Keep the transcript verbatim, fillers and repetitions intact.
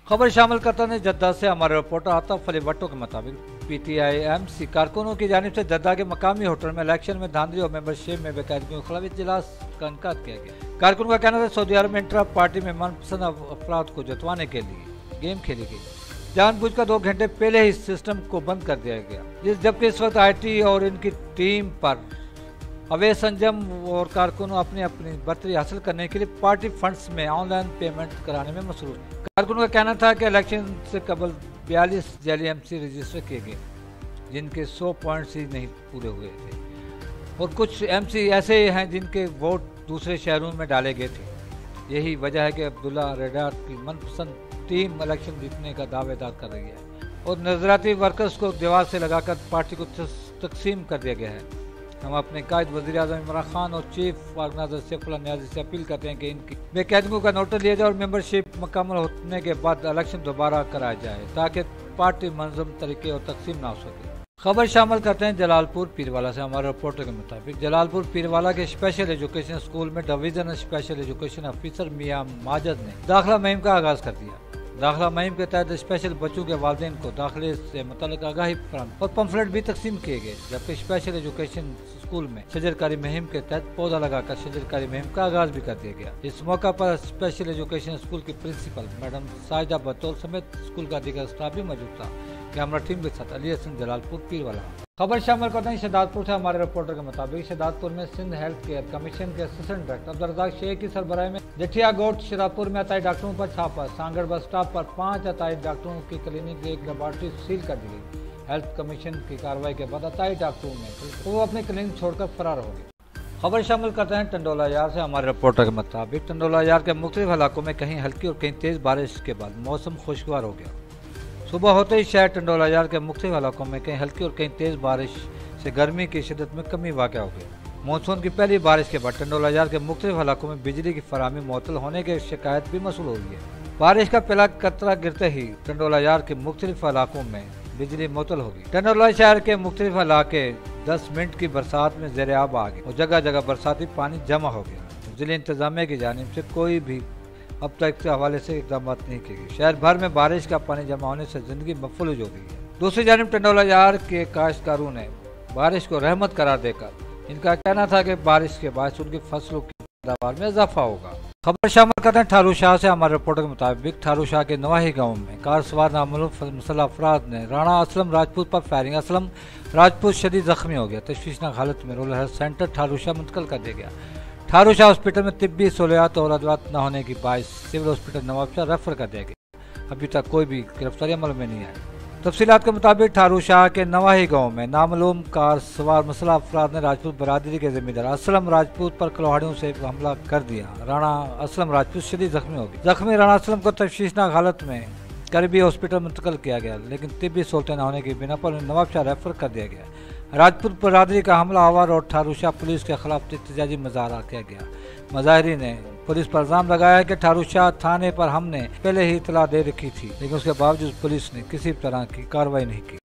खबर शामिल करता है जद्दा से हमारे रिपोर्टर आतफ अली भट्टो के मुताबिक पीटीआई एमसी कारकुनों की जानिब से जद्दा के मकामी होटल में इलेक्शन में धांधली और मेंबरशिप में बेकायदगी के खिलाफ इजलास का इनका किया गया। कारकुन का कहना था सऊदी अरब में इंट्रा पार्टी में मनपसंद अफराद को जतवाने के लिए गेम खेली गई, जानबूझकर दो घंटे पहले ही सिस्टम को बंद कर दिया गया, जिस जबकि इस वक्त आई टी और इनकी टीम पर अवैध संजम और कारकुनों अपनी अपनी बर्तरी हासिल करने के लिए पार्टी फंड्स में ऑनलाइन पेमेंट कराने में मसरूफ। कारकुनों का कहना था कि इलेक्शन से कबल बयालीस जाली एमसी रजिस्टर किए गए, जिनके सौ पॉइंट्स ही नहीं पूरे हुए थे, और कुछ एमसी ऐसे हैं जिनके वोट दूसरे शहरों में डाले गए थे। यही वजह है कि अब्दुल्ला रेडार की मनपसंद टीम इलेक्शन जीतने का दावेदार कर रही है और नजराती वर्कर्स को दीवार से लगाकर पार्टी को तकसीम कर दिया गया है। हम अपने कायद वज़ीर आज़म इमरान खान और चीफ ऑर्गेनाइजर सैफुल्लाह नियाज़ी से अपील करते हैं कि इनकी बेकायदगियों का नोटिस लिया जाए और मेंबरशिप मुकम्मल होने के बाद इलेक्शन दोबारा कराया जाए ताकि पार्टी मंजम तरीके और तकसीम ना हो सके। खबर शामिल करते हैं जलालपुर पीरवाला से। हमारे रिपोर्टर के मुताबिक जलालपुर पीरवाला के स्पेशल एजुकेशन स्कूल में divisional special education officer Mian Majid ने दाखिला मुहिम का आगाज कर दिया। दाखिला मुहिम के तहत स्पेशल बच्चों के वालिदैन को दाखिले से मुतल्लिक आगाही और पंफलेट भी तकसीम किए गए, जबकि स्पेशल एजुकेशन स्कूल में शजरकारी मुहिम के तहत पौधा लगाकर शजरकारी मुहिम का आगाज भी कर दिया गया। इस मौका पर स्पेशल एजुकेशन स्कूल की प्रिंसिपल मैडम साजिदा बतौल समेत स्कूल का दीगर स्टाफ भी मौजूद था। कैमरा टीम के साथ अली हसन जलालपुर पीरवाला। खबर शामिल करते हैं शहदादपुर से। हमारे रिपोर्टर के मुताबिक शहदादपुर में सिंध हेल्थ केयर कमीशन के असिस्टेंट डायरेक्टर अब्दुल शेख की सरबराही में जठिया गोट शरापुर में अताई डॉक्टरों पर छापा। सांगड़ बस स्टॉप पर पांच अताई डॉक्टरों की क्लिनिक एक लेबॉर्ट्री सील कर दी गई। हेल्थ कमीशन की कार्रवाई के बाद अताई डॉक्टरों में वो अपने क्लिनिक छोड़कर फरार हो गए। खबर शामिल करते हैं टंडोला यार से। हमारे रिपोर्टर के मुताबिक टंडोला यार के मुख्तलिफ इलाकों में कहीं हल्की और कहीं तेज बारिश के बाद मौसम खुशगवार हो गया। सुबह होते ही शहर टंडोला यार के मुख्तलिफ इलाकों में कहीं हल्की और कहीं तेज बारिश से गर्मी की शिद्दत में कमी वाक़ हो गई। मानसून की पहली बारिश के बाद टंडोला यार के मुख्तलिफ इलाकों में बिजली की फराहमी मुअत्तल होने की शिकायत भी मसूल हो रही है। बारिश का पहला कतरा गिरते ही टंडोला यार के मुख्तलिफ इलाकों में बिजली मुअत्तल होगी। टंडोला शहर के मुख्तलिफ इलाके दस मिनट की बरसात में ज़ेर-ए-आब आ गए और जगह जगह बरसाती पानी जमा हो गया। जिले इंतजामिया की जानिब से कोई भी अब तक के हवाले से इकदाम नहीं किए गए। शहर भर में बारिश का पानी जमा होने से जिंदगी मफलूज हो गई है। दूसरी जानिब टंडोला यार के काश्तकारों ने बारिश को रहमत करार देकर इनका कहना था कि बारिश के बाद उनकी फसलों की पैदावार में इजाफा होगा। खबर शामिल करते हैं ठारू शाह से। हमारे रिपोर्टर के मुताबिक ठारू शाह के नवाही गाँव में कार सवार नामालूम मुसल्लह अफराद ने राणा असलम राजपूत पर फायरिंग। असलम राजपूत शदीद जख्मी हो गया। तशवीशनाक हालत में रूरल हेल्थ सेंटर ठारू शाह मुंतकिल कर दिया गया। ठारू शाह हॉस्पिटल में तिब्बी सहूलियात और अदवात न होने की बाइस सिविल हॉस्पिटल नवाबशाह रेफर कर दिया गया। अभी तक कोई भी गिरफ्तारी अमल में नहीं आई। तफसीलात के मुताबिक ठारू शाह के नवाही गांव में नामालूम कार सवार मुसल्लह अफराद ने राजपूत बरादरी के जिम्मेदार असलम राजपूत पर कुल्हाड़ियों से हमला कर दिया। राणा असलम राजपूत शदीद जख्मी हो गए। जख्मी राणा असलम को तशवीशनाक हालत में करीबी हॉस्पिटल मुंतकिल किया गया, लेकिन तिब्बी सहूलतें न होने की बिना पर नवाबशाह रेफर कर दिया गया। राजपूत बरादरी का हमला आवर और ठारू शाह पुलिस के खिलाफ एहतजाजी मुजाहरा किया गया। मुजाहिरीन ने पुलिस पर इल्जाम लगाया कि ठारू शाह थाने पर हमने पहले ही इतला दे रखी थी, लेकिन उसके बावजूद पुलिस ने किसी तरह की कार्रवाई नहीं की।